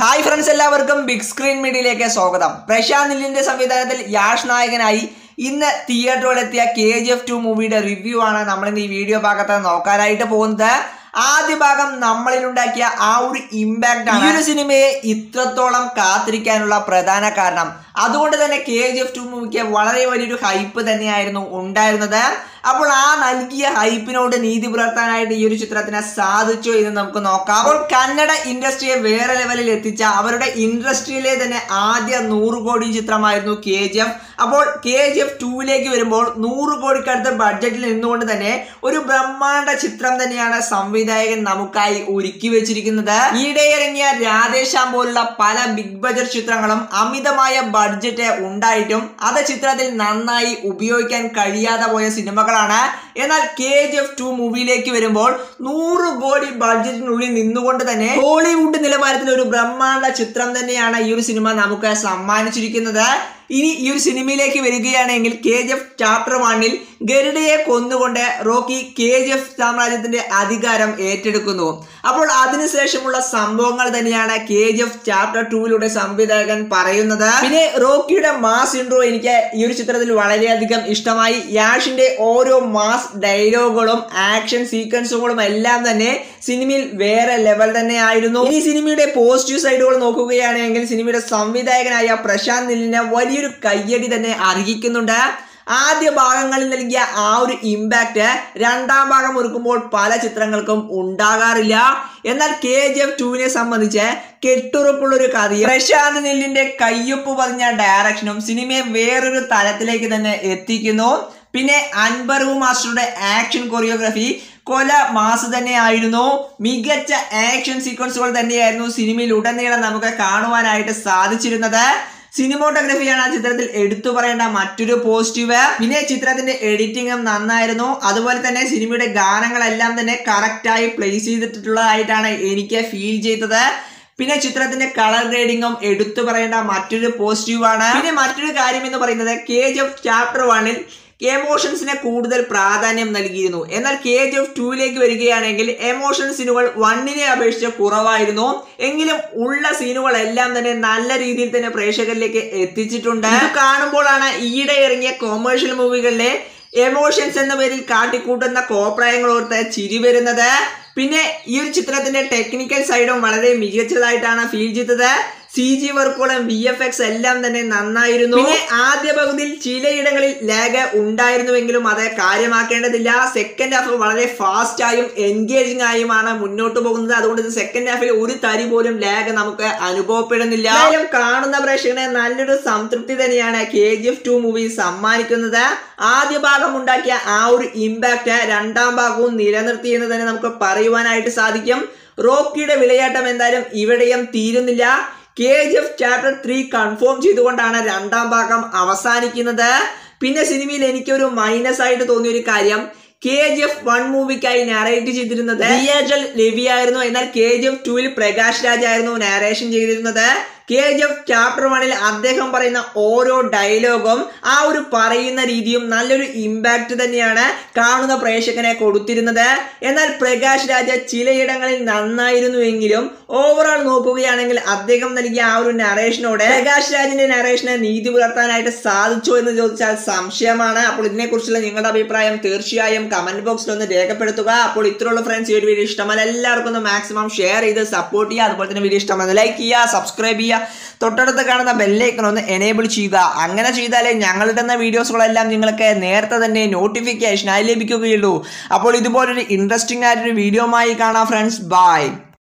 Hi friends, എല്ലാവർക്കും big screen മീഡിയയിലേക്ക് സ്വാഗതം. പ്രശാന്ത് നിലിന്റെ സംവിധാനത്തിൽ യാഷ് നായകനായി ഇന്ന് തിയേറ്ററുകളിലെത്തിയ KGF 2 മൂവിയുടെ റിവ്യൂ ആണ് നമ്മൾ ഇന്ന് ഈ വീഡിയോ ഭാഗത്ത് നോക്കാനായിട്ട് പോകുന്നത്. ആദ്യ ഭാഗം നമ്മളിലുണ്ടാക്കിയ ആ ഒരു ഇമ്പാക്റ്റ് ആണ് ഈ ഒരു സിനിമയെ ഇത്രത്തോളം കാത്തിരിക്കാനുള്ള പ്രധാന കാരണം. അതുകൊണ്ട് തന്നെ KGF 2 മൂവിക്ക് വളരെ വലിയൊരു ഹൈപ്പ് തന്നെയായിരുന്നു ഉണ്ടായിരുന്നത്. അപ്പോൾ ആ നൽകിയ ഹൈപ്പിനോട് നീതി പുലർത്താനായിട്ട് ഈ ഒരു ചിത്രത്തിന് സാധിച്ചു എന്ന് നമുക്ക് നോക്കാം. അപ്പോൾ കന്നഡ ഇൻഡസ്ട്രിയെ വേറെ ലെവലിൽ എത്തിച്ച അവരുടെ ഇൻഡസ്ട്രിയിലെ തന്നെ ആദ്യ 100 കോടി ചിത്രമായിരുന്നു KGF. അപ്പോൾ KGF 2ലേക്ക് വരുമ്പോൾ 100 കോടിക്കടുത്ത് ബഡ്ജറ്റിൽ നിന്നുകൊണ്ട് തന്നെ ഒരു ബ്രഹ്മാണ്ഡ ചിത്രം തന്നെയാണ് സംവിധായകൻ നമുക്കായി ഒരുക്കി വെച്ചിരിക്കുന്നത്. ഈയിടെ ഇറങ്ങിയ രാധേശ്യാം പോലുള്ള പല ബിഗ് ബഡ്ജറ്റ് ചിത്രങ്ങളും അമിതമായ ബഡ്ജറ്റ് ഉണ്ടായിട്ടും അത് ചിത്രത്തിൽ നന്നായി ഉപയോഗിക്കാൻ കഴിയാതെ പോയ സിനിമകളാണ്. എന്നാൽ KGF 2 മൂവിയിലേക്ക് വരുമ്പോൾ 100 കോടി ബഡ്ജറ്റിനുള്ളിൽ നിന്നുകൊണ്ട് തന്നെ ഹോളിവുഡ് നിലവാരത്തിൽ ഒരു ബ്രഹ്മാണ്ഡ ചിത്രം തന്നെയാണ് ഈ ഒരു സിനിമ നമുക്ക് സമ്മാനിച്ചിരിക്കുന്നത്. ഇനി ഈ ഒരു സിനിമയിലേക്ക് വരികയാണെങ്കിൽ KGF ചാപ്റ്റർ 1-ൽ ഗരുഡയെ കൊന്നുകൊണ്ട് റോക്കി KGF സാമ്രാജ്യത്തിന്റെ അധികാരം ഏറ്റെടുക്കുന്നു. അപ്പോൾ അതിനുശേഷമുള്ള സംഭവങ്ങൾ തന്നെയാണ് KGF ചാപ്റ്റർ 2-ലൂടെ സംവിധായകൻ പറയുന്നത്. പിന്നെ റോക്കിയുടെ മാസ് ഇൻട്രോ എനിക്ക് ഈ ഒരു ചിത്രത്തിൽ വളരെയധികം ഇഷ്ടമായി. യാഷിന്റെ ഓരോ മാസ് ഡയലോഗുകളും ആക്ഷൻ സീക്വൻസുകളും എല്ലാം തന്നെ സിനിമയിൽ വേറെ ലെവൽ തന്നെ ആയിരുന്നു. ഈ സിനിമയുടെ പോസിറ്റീവ് സൈഡുകൾ നോക്കുകയാണെങ്കിൽ സിനിമയുടെ സംവിധായകനായ പ്രശാന്ത് നിലിന് വലിയൊരു കയ്യടി തന്നെ അർഹിക്കുന്നുണ്ട്. ആദ്യ ഭാഗങ്ങളിൽ നൽകിയ ആ ഒരു ഇമ്പാക്റ്റ് രണ്ടാം ഭാഗം ഒരുക്കുമ്പോൾ പല ചിത്രങ്ങൾക്കും ഉണ്ടാകാറില്ല. എന്നാൽ KGF 2-നെ സംബന്ധിച്ച് കെട്ടുറപ്പുള്ള ഒരു കഥയും പ്രശാന്ത് നിലിന്റെ കയ്യൊപ്പ് പതിഞ്ഞ ഡയറക്ഷനും സിനിമയെ വേറൊരു തലത്തിലേക്ക് തന്നെ എത്തിക്കുന്നു. പിന്നെ അൻബർവു മാസ്റ്ററുടെ ആക്ഷൻ കൊറിയോഗ്രാഫി കൊല മാസ് തന്നെ ആയിരുന്നു. മികച്ച ആക്ഷൻ സീക്വൻസുകൾ തന്നെയായിരുന്നു സിനിമയിൽ ഉടനീളം നമുക്ക് കാണുവാനായിട്ട് സാധിച്ചിരുന്നത്. സിനിമോട്ടോഗ്രഫിയാണ് ആ ചിത്രത്തിൽ എടുത്തു പറയേണ്ട മറ്റൊരു പോസിറ്റീവ്. പിന്നെ ചിത്രത്തിന്റെ എഡിറ്റിംഗും നന്നായിരുന്നു. അതുപോലെ തന്നെ സിനിമയുടെ ഗാനങ്ങളെല്ലാം തന്നെ കറക്റ്റായി പ്ലേസ് ചെയ്തിട്ടുള്ളതായിട്ടാണ് എനിക്ക് ഫീൽ ചെയ്തത്. പിന്നെ ചിത്രത്തിന്റെ കളർ ഗ്രേഡിങ്ങും എടുത്തു പറയേണ്ട മറ്റൊരു പോസിറ്റീവാണ്. പിന്നെ മറ്റൊരു കാര്യം എന്ന് പറയുന്നത് KGF ചാപ്റ്റർ 1-ൽ എമോഷൻസിനെ കൂടുതൽ പ്രാധാന്യം നൽകിയിരുന്നു. എന്നാൽ KGF 2-ലേക്ക് വരികയാണെങ്കിൽ എമോഷൻ സീനുകൾ 1-നെ അപേക്ഷിച്ച് കുറവായിരുന്നു. എങ്കിലും ഉള്ള സീനുകളെല്ലാം തന്നെ നല്ല രീതിയിൽ തന്നെ പ്രേക്ഷകരിലേക്ക് എത്തിച്ചിട്ടുണ്ട്. ഇത് കാണുമ്പോഴാണ് ഈയിടെ ഇറങ്ങിയ കൊമേഴ്ഷ്യൽ മൂവികളിലെ എമോഷൻസ് എന്ന പേരിൽ കാട്ടിക്കൂട്ടുന്ന കോപ്രായങ്ങൾ ഓർത്ത് ചിരി വരുന്നത്. പിന്നെ ഈ ഒരു ചിത്രത്തിന്റെ ടെക്നിക്കൽ സൈഡും വളരെ മികച്ചതായിട്ടാണ് ഫീൽ ചെയ്തത്. CG വർക്കുകളും VFX എല്ലാം തന്നെ നന്നായിരുന്നു. പിന്നെ ആദ്യ പകുതിയിൽ ചിലയിടങ്ങളിൽ ലാഗ് ഉണ്ടായിരുന്നുവെങ്കിലും അത് കാര്യമാക്കേണ്ടതില്ല. സെക്കൻഡ് ഹാഫ് വളരെ ഫാസ്റ്റ് ആയും എൻഗേജിംഗ് ആയുമാണ് മുന്നോട്ട് പോകുന്നത്. അതുകൊണ്ട് സെക്കൻഡ് ഹാഫിൽ ഒരു തരി പോലും ലാഗ് നമുക്ക് അനുഭവപ്പെടുന്നില്ല. കാണുന്ന പ്രേക്ഷകനെ നല്ലൊരു സംതൃപ്തി തന്നെയാണ് KGF 2 മൂവി സമ്മാനിക്കുന്നത്. ആദ്യ ഭാഗം ഉണ്ടാക്കിയ ആ ഒരു ഇമ്പാക്റ്റ് രണ്ടാം ഭാഗവും നിലനിർത്തി എന്ന് തന്നെ നമുക്ക് പറയുവാനായിട്ട് സാധിക്കും. റോക്കിയുടെ വിളയാട്ടം എന്തായാലും ഇവിടെയും തീരുന്നില്ല. KGF ചാപ്റ്റർ 3 കൺഫേം ചെയ്തുകൊണ്ടാണ് രണ്ടാം ഭാഗം അവസാനിക്കുന്നത്. പിന്നെ സിനിമയിൽ എനിക്കൊരു മൈനസ് ആയിട്ട് തോന്നിയ ഒരു കാര്യം, KGF 1 മൂവിക്കായി നാരേറ്റ് ചെയ്തിരുന്നത് DHL ലെവി ആയിരുന്നു. എന്നാൽ KGF 2-ൽ പ്രകാശ് രാജ് ആയിരുന്നു നാരേഷൻ ചെയ്തിരുന്നത്. KGF ചാപ്റ്റർ 1-ൽ അദ്ദേഹം പറയുന്ന ഓരോ ഡയലോഗും ആ ഒരു പറയുന്ന രീതിയും നല്ലൊരു ഇമ്പാക്റ്റ് തന്നെയാണ് കാണുന്ന പ്രേക്ഷകനെ കൊടുത്തിരുന്നത്. എന്നാൽ പ്രകാശ് രാജ് ചിലയിടങ്ങളിൽ നന്നായിരുന്നുവെങ്കിലും ഓവറോൾ നോക്കുകയാണെങ്കിൽ അദ്ദേഹം നൽകിയ ആ ഒരു നറേഷനോട് പ്രകാശ് രാജിന്റെ നറേഷനെ നീതി പുലർത്താനായിട്ട് സാധിച്ചോ എന്ന് ചോദിച്ചാൽ സംശയമാണ്. അപ്പോൾ ഇതിനെക്കുറിച്ചുള്ള നിങ്ങളുടെ അഭിപ്രായം തീർച്ചയായും കമന്റ് ബോക്സിൽ ഒന്ന് രേഖപ്പെടുത്തുക. അപ്പോൾ ഇത്രയുള്ള ഫ്രണ്ട്സ്, ഈ ഒരു വീഡിയോ ഇഷ്ടമല്ല എല്ലാവർക്കും ഒന്ന് മാക്സിമം ഷെയർ ചെയ്ത് സപ്പോർട്ട് ചെയ്യുക. അതുപോലെ തന്നെ വീഡിയോ ഇഷ്ടമാണ് ലൈക്ക് ചെയ്യുക, സബ്സ്ക്രൈബ് ചെയ്യുക, തൊട്ടടുത്ത് കാണുന്ന ബെല്ലൈക്കൺ ഒന്ന് എനേബിൾ ചെയ്യുക. അങ്ങനെ ചെയ്താലേ ഞങ്ങളിടുന്ന വീഡിയോസുകളെല്ലാം നിങ്ങൾക്ക് നേരത്തെ തന്നെ നോട്ടിഫിക്കേഷനായി ലഭിക്കുകയുള്ളൂ. അപ്പോൾ ഇതുപോലൊരു ഇൻട്രസ്റ്റിംഗ് ആയിട്ടൊരു വീഡിയോമായി കാണാം ഫ്രണ്ട്സ്. ബൈ.